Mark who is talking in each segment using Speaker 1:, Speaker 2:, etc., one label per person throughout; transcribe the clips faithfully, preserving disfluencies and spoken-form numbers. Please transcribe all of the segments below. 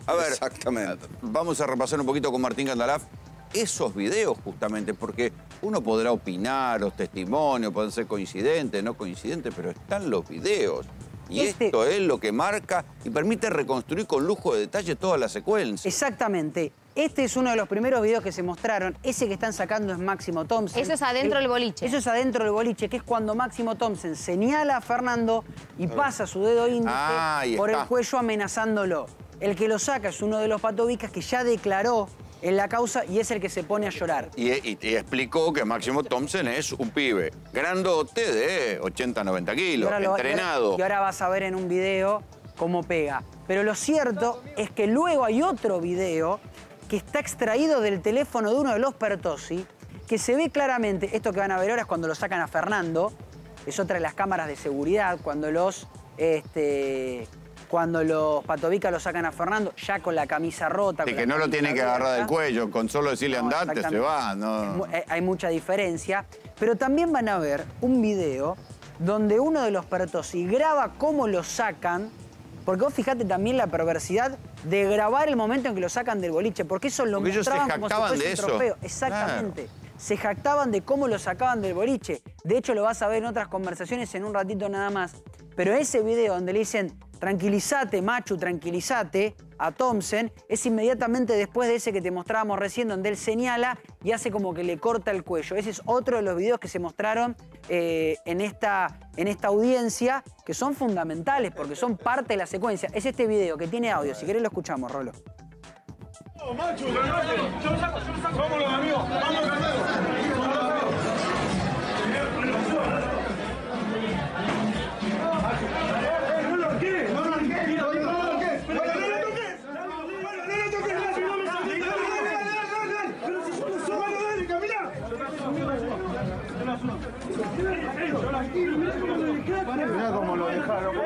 Speaker 1: A ver,
Speaker 2: exactamente.
Speaker 1: Vamos a repasar un poquito con Martín Gandalaf esos videos justamente, porque uno podrá opinar, los testimonios pueden ser coincidentes, no coincidentes, pero están los videos. Y
Speaker 3: Este-
Speaker 1: esto es lo que marca y permite reconstruir con lujo de detalle toda la secuencia.
Speaker 3: Exactamente. Este es uno de los primeros videos que se mostraron. Ese que están sacando es Máximo Thompson.
Speaker 4: Eso es adentro del boliche.
Speaker 3: Eso es adentro del boliche, que es cuando Máximo Thompson señala a Fernando y pasa su dedo índice
Speaker 1: Ah, ahí
Speaker 3: por
Speaker 1: está.
Speaker 3: el cuello amenazándolo. El que lo saca es uno de los patobicas que ya declaró en la causa y es el que se pone a llorar.
Speaker 1: Y, y- y explicó que Máximo Thompson es un pibe grandote de ochenta, noventa
Speaker 3: Y
Speaker 1: kilos,
Speaker 3: ahora lo-
Speaker 1: entrenado.
Speaker 3: Y ahora vas a ver en un video cómo pega. Pero lo cierto es que luego hay otro video que está extraído del teléfono de uno de los Pertossi, que se ve claramente, esto que van a ver ahora es cuando lo sacan a Fernando, es otra de las cámaras de seguridad, cuando los, este, cuando los Patovica lo sacan a Fernando, ya con la camisa rota.
Speaker 1: Y
Speaker 3: con
Speaker 1: que
Speaker 3: la
Speaker 1: no lo
Speaker 3: camisa
Speaker 1: tiene que agarrar del
Speaker 3: abierta.
Speaker 1: cuello, con solo decirle
Speaker 3: No,
Speaker 1: andate se
Speaker 3: exactamente.
Speaker 1: va.
Speaker 3: Es
Speaker 1: No.
Speaker 3: mu- eh, Hay mucha diferencia. Pero también van a ver un video donde uno de los Pertossi graba cómo lo sacan, porque vos fijate también la perversidad de grabar el momento en que lo sacan del boliche, porque eso lo
Speaker 1: Porque ellos se
Speaker 3: mostraban como si
Speaker 1: jactaban
Speaker 3: fuese
Speaker 1: de
Speaker 3: un
Speaker 1: eso.
Speaker 3: trofeo. Exactamente. Se jactaban de cómo lo sacaban del boliche. De hecho, lo vas a ver en otras conversaciones en un ratito nada más. Pero ese video donde le dicen, tranquilízate, macho, tranquilízate, a Thompson, es inmediatamente después de ese que te mostrábamos recién, donde él señala y hace como que le corta el cuello. Ese es otro de los videos que se mostraron eh, en, esta, en esta audiencia, que son fundamentales, porque son parte de la secuencia. Es este video que tiene audio. Si querés lo escuchamos, Rolo.
Speaker 5: Macho, yo lo saco, yo lo saco. Vámonos, amigos, vámonos, amigos. No lo toques, no lo toques, no lo toques, no lo toques, no lo toques, no me saques, pero si yo no soy malo, dale, camina. Mirá cómo lo dejaron.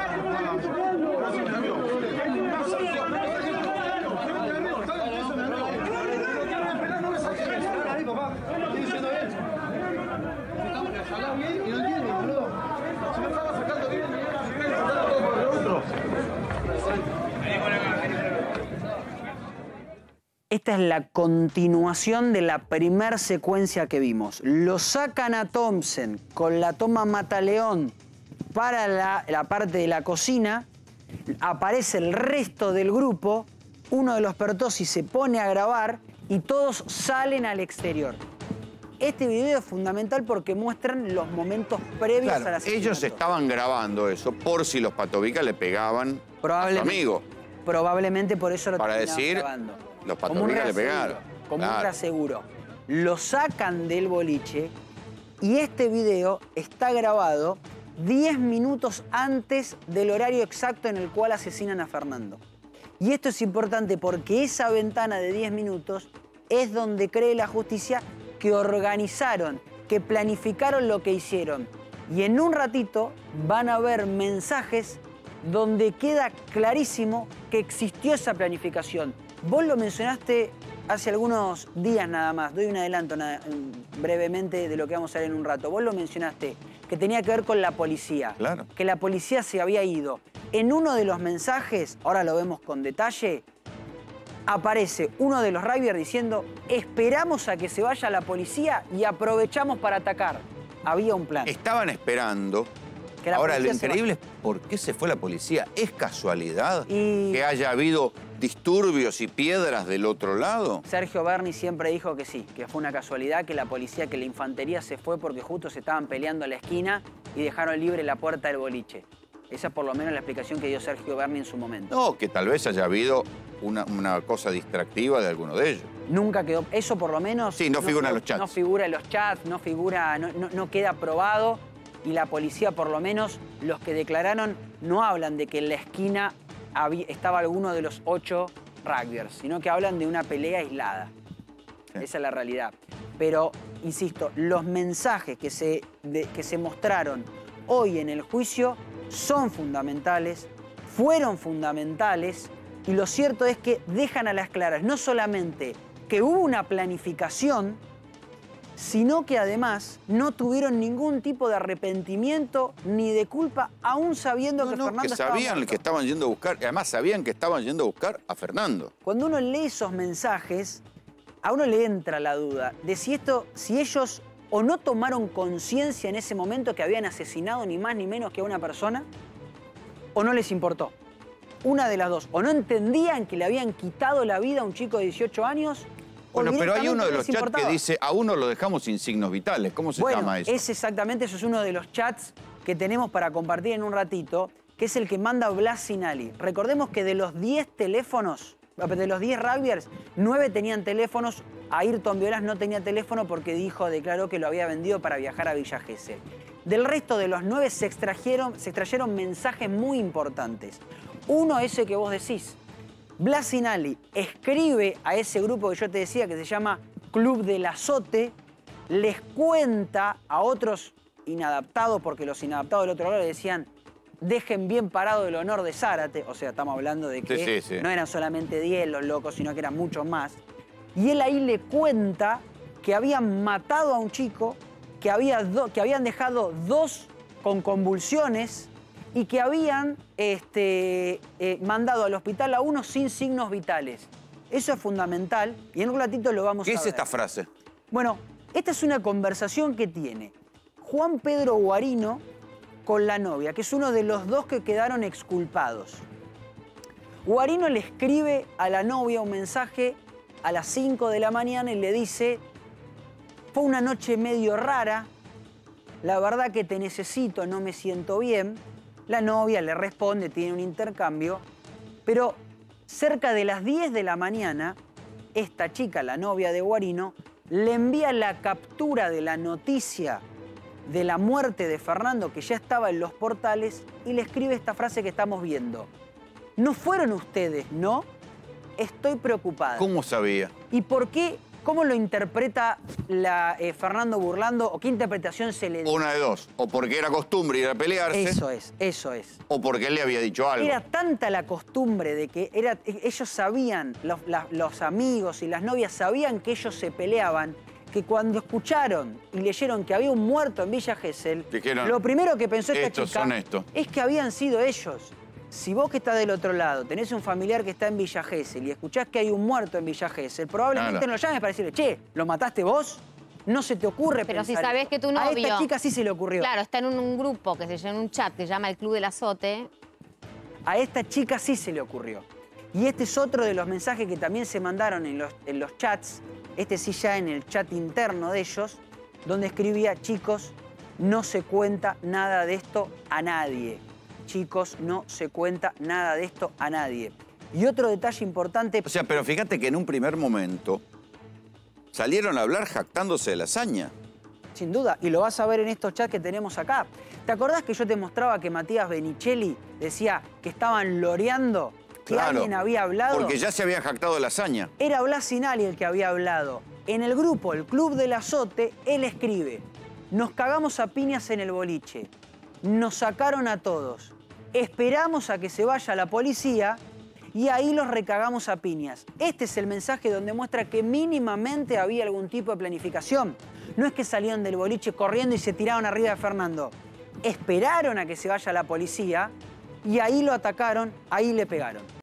Speaker 3: Esta es la continuación de la primer secuencia que vimos. Lo sacan a Thompson con la toma Mataleón para la, la parte de la cocina. Aparece el resto del grupo. Uno de los Pertossi se pone a grabar y todos salen al exterior. Este video es fundamental porque muestran los momentos previos
Speaker 1: Claro,
Speaker 3: al asesinato.
Speaker 1: ellos estaban grabando eso por si los Patovica le pegaban a su
Speaker 3: Probablemente.
Speaker 1: amigo.
Speaker 3: Probablemente por eso lo
Speaker 1: Para
Speaker 3: terminaron
Speaker 1: decir,
Speaker 3: grabando.
Speaker 1: los
Speaker 3: Como un
Speaker 1: Patovica le
Speaker 3: reaseguro,
Speaker 1: pegaron.
Speaker 3: Como un
Speaker 1: Claro.
Speaker 3: reaseguro. Lo sacan del boliche y este video está grabado diez minutos antes del horario exacto en el cual asesinan a Fernando. Y esto es importante porque esa ventana de diez minutos es donde cree la justicia que organizaron, que planificaron lo que hicieron. Y en un ratito van a ver mensajes donde queda clarísimo que existió esa planificación. Vos lo mencionaste hace algunos días nada más, doy un adelanto nada, brevemente de lo que vamos a ver en un rato. Vos lo mencionaste, que tenía que ver con la policía,
Speaker 1: Claro.
Speaker 3: que la policía se había ido. En uno de los mensajes, ahora lo vemos con detalle, aparece uno de los Riders diciendo esperamos a que se vaya la policía y aprovechamos para atacar. Había un plan.
Speaker 1: Estaban esperando.
Speaker 3: Que la
Speaker 1: Ahora, lo
Speaker 3: policía se
Speaker 1: increíble es por qué se fue la policía. ¿Es casualidad
Speaker 3: Y-
Speaker 1: que haya habido disturbios y piedras del otro lado?
Speaker 3: Sergio Berni siempre dijo que sí, que fue una casualidad, que la policía, que la infantería se fue porque justo se estaban peleando a la esquina y dejaron libre la puerta del boliche. Esa es por lo menos la explicación que dio Sergio Berni en su momento.
Speaker 1: No, que tal vez haya habido una, una cosa distractiva de alguno de ellos.
Speaker 3: Nunca quedó, eso por lo menos...
Speaker 1: Sí, no figura en los chats.
Speaker 3: No figura en los chats, no figura, no, no- no queda probado. Y la policía, por lo menos, los que declararon, no hablan de que en la esquina había- estaba alguno de los ocho rugbyers, sino que hablan de una pelea aislada.
Speaker 1: Sí.
Speaker 3: Esa es la realidad. Pero, insisto, los mensajes que se, de- que se mostraron hoy en el juicio son fundamentales, fueron fundamentales, y lo cierto es que dejan a las claras no solamente que hubo una planificación, sino que además no tuvieron ningún tipo de arrepentimiento ni de culpa, aún sabiendo
Speaker 1: No,
Speaker 3: que
Speaker 1: no,
Speaker 3: Fernando
Speaker 1: que
Speaker 3: estaba
Speaker 1: sabían
Speaker 3: muerto.
Speaker 1: que estaban yendo a buscar, y además sabían que estaban yendo a buscar a Fernando.
Speaker 3: Cuando uno lee esos mensajes, a uno le entra la duda de si esto, si ellos o no tomaron conciencia en ese momento que habían asesinado ni más ni menos que a una persona, o no les importó. Una de las dos. O no entendían que le habían quitado la vida a un chico de dieciocho años.
Speaker 1: Bueno, pero hay uno de los
Speaker 3: les
Speaker 1: chats
Speaker 3: importaba.
Speaker 1: que dice, a uno lo dejamos sin signos vitales. ¿Cómo se
Speaker 3: Bueno,
Speaker 1: llama eso?
Speaker 3: es exactamente, eso es uno de los chats que tenemos para compartir en un ratito, que es el que manda Blas Sinali. Recordemos que de los diez teléfonos, de los diez rugbyers, nueve tenían teléfonos. Ayrton Violas no tenía teléfono porque dijo, declaró que lo había vendido para viajar a Villa Gesell. Del resto de los nueve se extrajeron, se extrayeron mensajes muy importantes. Uno, ese que vos decís. Blas Sinali escribe a ese grupo que yo te decía que se llama Club del Azote, les cuenta a otros inadaptados, porque los inadaptados del otro lado le decían, dejen bien parado el honor de Zárate. O sea, estamos hablando de que
Speaker 1: Sí, sí, sí.
Speaker 3: no eran solamente diez los locos, sino que eran muchos más. Y él ahí le cuenta que habían matado a un chico, que, había do- que habían dejado dos con convulsiones y que habían este, eh, mandado al hospital a uno sin signos vitales. Eso es fundamental y en un ratito lo vamos a
Speaker 1: ¿Qué
Speaker 3: ver.
Speaker 1: es esta frase?
Speaker 3: Bueno, esta es una conversación que tiene Juan Pedro Guarino con la novia, que es uno de los dos que quedaron exculpados. Guarino le escribe a la novia un mensaje a las cinco de la mañana y le dice, fue una noche medio rara, la verdad que te necesito, no me siento bien. La novia le responde, tiene un intercambio, pero cerca de las diez de la mañana, esta chica, la novia de Guarino, le envía la captura de la noticia de la muerte de Fernando, que ya estaba en los portales, y le escribe esta frase que estamos viendo. No fueron ustedes, ¿no? Estoy preocupada.
Speaker 1: ¿Cómo sabía?
Speaker 3: ¿Y por qué? ¿Cómo lo interpreta la, eh, Fernando Burlando? ¿O qué interpretación se le da?
Speaker 1: Una de dos. O porque era costumbre ir a pelearse.
Speaker 3: Eso es, eso es.
Speaker 1: O porque él le había dicho algo.
Speaker 3: Era tanta la costumbre de que era, ellos sabían, los, la- los amigos y las novias sabían que ellos se peleaban, que cuando escucharon y leyeron que había un muerto en Villa Gesell,
Speaker 1: Dijeron,
Speaker 3: lo primero que pensó esta
Speaker 1: estos
Speaker 3: chica
Speaker 1: son estos.
Speaker 3: es que habían sido ellos. Si vos que estás del otro lado tenés un familiar que está en Villa Gesell y escuchás que hay un muerto en Villa Gesell, probablemente
Speaker 1: Claro.
Speaker 3: no lo llames para decirle, che, ¿lo mataste vos? No se te ocurre
Speaker 2: Pero si
Speaker 3: pensar
Speaker 2: sabés
Speaker 3: eso.
Speaker 2: que tu
Speaker 3: A
Speaker 2: novio...
Speaker 3: esta chica sí se le ocurrió.
Speaker 2: Claro, está en un, un grupo que se llama, en un chat que se llama el Club del Azote.
Speaker 3: A esta chica sí se le ocurrió. Y este es otro de los mensajes que también se mandaron en los, en los chats, este sí ya en el chat interno de ellos, donde escribía, chicos, no se cuenta nada de esto a nadie. Chicos, no se cuenta nada de esto a nadie. Y otro detalle importante...
Speaker 1: O sea, pero fíjate que en un primer momento salieron a hablar jactándose de la hazaña.
Speaker 3: Sin duda, y lo vas a ver en estos chats que tenemos acá. ¿Te acordás que yo te mostraba que Matías Benicelli decía que estaban loreando? Que
Speaker 1: Claro,
Speaker 3: alguien había hablado.
Speaker 1: Porque ya se había jactado de la hazaña.
Speaker 3: Era Blas Sinali el que había hablado. En el grupo, el Club del Azote, él escribe, nos cagamos a piñas en el boliche, nos sacaron a todos, esperamos a que se vaya la policía y ahí los recagamos a piñas. Este es el mensaje donde muestra que mínimamente había algún tipo de planificación. No es que salieron del boliche corriendo y se tiraron arriba de Fernando. Esperaron a que se vaya la policía y ahí lo atacaron, ahí le pegaron.